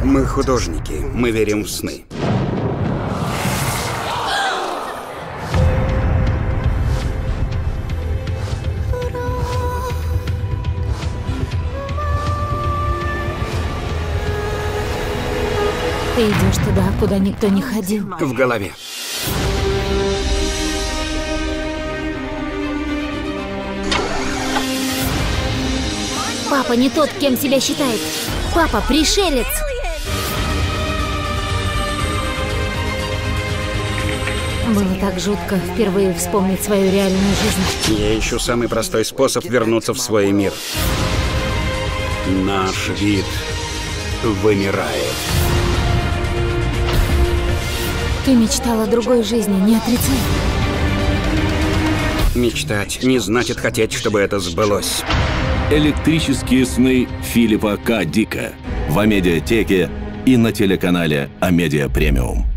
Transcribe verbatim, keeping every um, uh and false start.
Мы художники, мы верим в сны. Ты идешь туда, куда никто не ходил. В голове. Папа не тот, кем себя считает. Папа пришелец. Было так жутко впервые вспомнить свою реальную жизнь. Я ищу самый простой способ вернуться в свой мир. Наш вид вымирает. Ты мечтала о другой жизни, не отрицай. Мечтать не значит хотеть, чтобы это сбылось. Электрические сны Филиппа К. Дика в Амедиатеке и на телеканале Амедиа Премиум.